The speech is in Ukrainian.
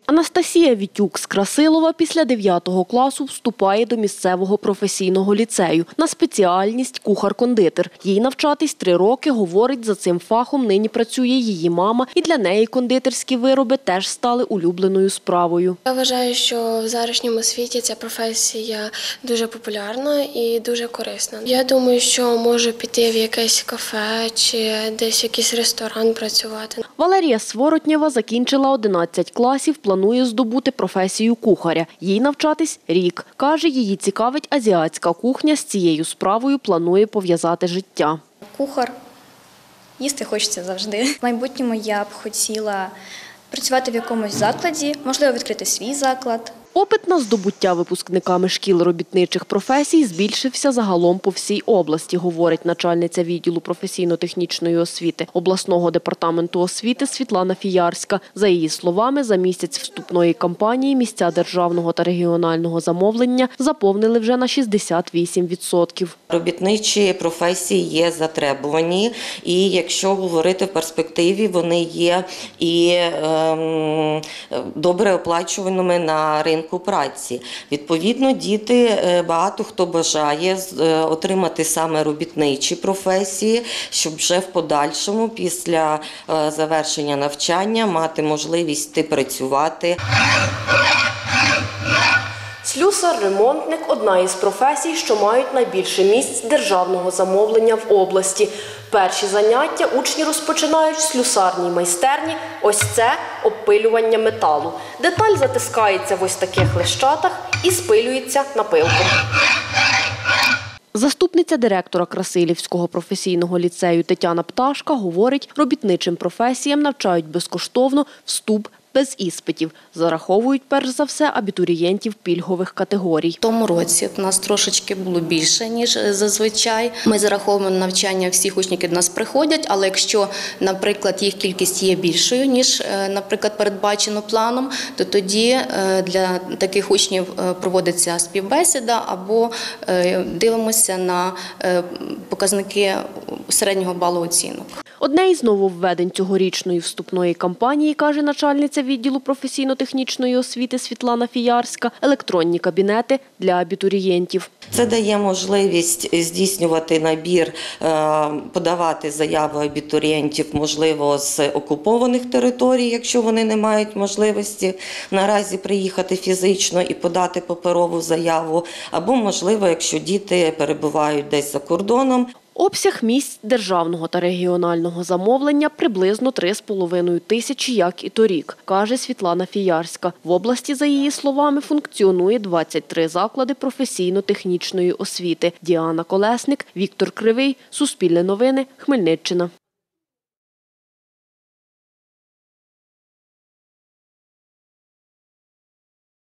Анастасія Вітюк з Красилова після 9 класу вступає до місцевого професійного ліцею на спеціальність кухар-кондитер. Їй навчатись 3 роки, говорить, за цим фахом нині працює її мама, і для неї кондитерські вироби теж стали улюбленою справою. Я вважаю, що в зараз світі ця професія дуже популярна і дуже корисна. Я думаю, що можу піти в якесь кафе чи десь в якийсь ресторан працювати. Валерія Своротнєва закінчила 11 класів, планує здобути професію кухаря. Їй навчатись рік. Каже, її цікавить азіатська кухня, з цією справою планує пов'язати життя. Кухар, їсти хочеться завжди. В майбутньому я б хотіла працювати в якомусь закладі, можливо, відкрити свій заклад. Попит на здобуття випускниками шкіл робітничих професій збільшився загалом по всій області, говорить начальниця відділу професійно-технічної освіти обласного департаменту освіти Світлана Фіярська. За її словами, за місяць вступної кампанії місця державного та регіонального замовлення заповнили вже на 68%. Робітничі професії є затребувані, і якщо говорити в перспективі, вони є і добре оплачуваними на ринку праці. Відповідно, діти, багато хто бажає отримати саме робітничі професії, щоб вже в подальшому, після завершення навчання, мати можливість йти працювати. Слюсар-ремонтник – одна із професій, що мають найбільше місць державного замовлення в області. Перші заняття учні розпочинають в слюсарній майстерні. Ось це – обпилювання металу. Деталь затискається в ось таких лещатах і спилюється напилком. Заступниця директора Красилівського професійного ліцею Тетяна Пташка говорить, робітничим професіям навчають безкоштовно, вступ без іспитів. Зараховують, перш за все, абітурієнтів пільгових категорій. В тому році у нас трошечки було більше, ніж зазвичай. Ми зараховуємо навчання всіх учнів, які до нас приходять, але якщо, наприклад, їх кількість є більшою, ніж, наприклад, передбачено планом, то тоді для таких учнів проводиться співбесіда або дивимося на показники середнього балу оцінок. Одне із нововведень цьогорічної вступної кампанії, каже начальниця відділу професійно-технічної освіти Світлана Фіярська, електронні кабінети для абітурієнтів. Це дає можливість здійснювати набір, подавати заяви абітурієнтів, можливо, з окупованих територій, якщо вони не мають можливості наразі приїхати фізично і подати паперову заяву, або, можливо, якщо діти перебувають десь за кордоном. Обсяг місць державного та регіонального замовлення приблизно 3,5 тисячі, як і торік, каже Світлана Фіярська. В області, за її словами, функціонує 23 заклади професійно-технічної освіти. Діана Колесник, Віктор Кривий, Суспільне новини, Хмельниччина.